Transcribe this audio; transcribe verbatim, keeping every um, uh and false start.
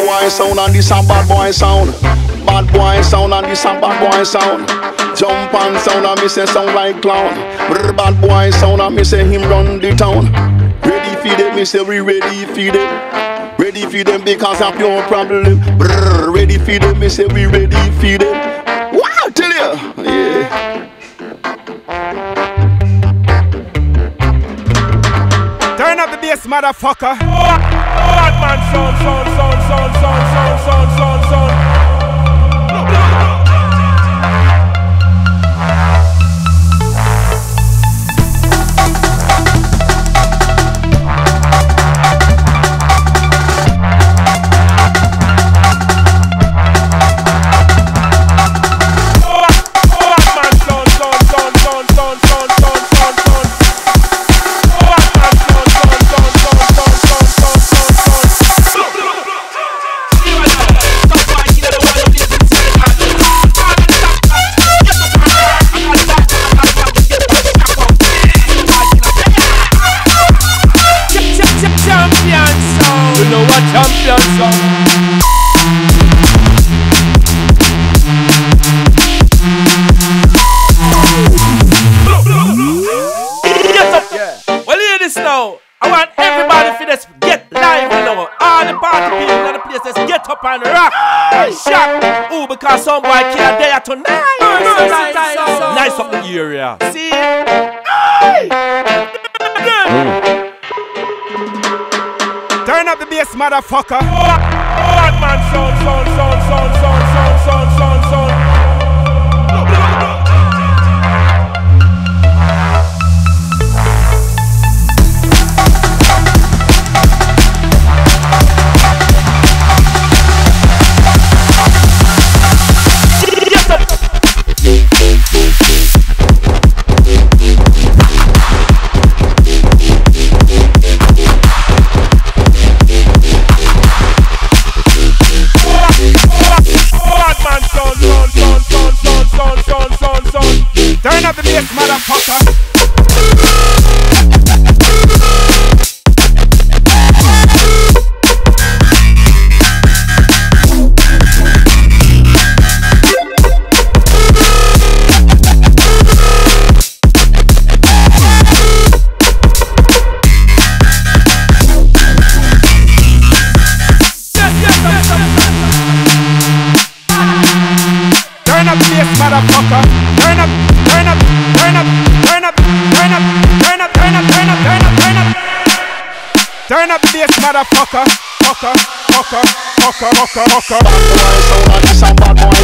boy sound and this a bad boy sound. Bad boy sound and this a bad boy sound. Jump and sound and me say sound like clown. Brr, bad boy sound and me say him run the town. Ready for them, me say we ready for them. Ready for them because of your problem. Brr, ready for them, me say we ready for them. Wow, tell you, yeah. Turn up the bass, motherfucker. Bad man, sound, sound, sound, sound, sound, sound, sound, sound, sound. Champion song. Get up, yeah. Well, hear this now. I want everybody for this get live, you know. All the party people in the place, let's get up and rock and shock. Ooh, because some boy can't dare tonight. Nice up the area. See? Turn up the bass, motherfucker. Bad man, sound, sound, sound, sound, sound, sound, sound, sound, sound. Turn up the bass, motherfucker. Turn up the bass, motherfucker. Turn up, turn up, turn up, turn up, turn up, turn up, turn up, turn up, turn up, turn up. Turn up the bass, motherfucker. Fucker, fucker, fucker, fucker, fucker. Bad boy sound and this a bad boy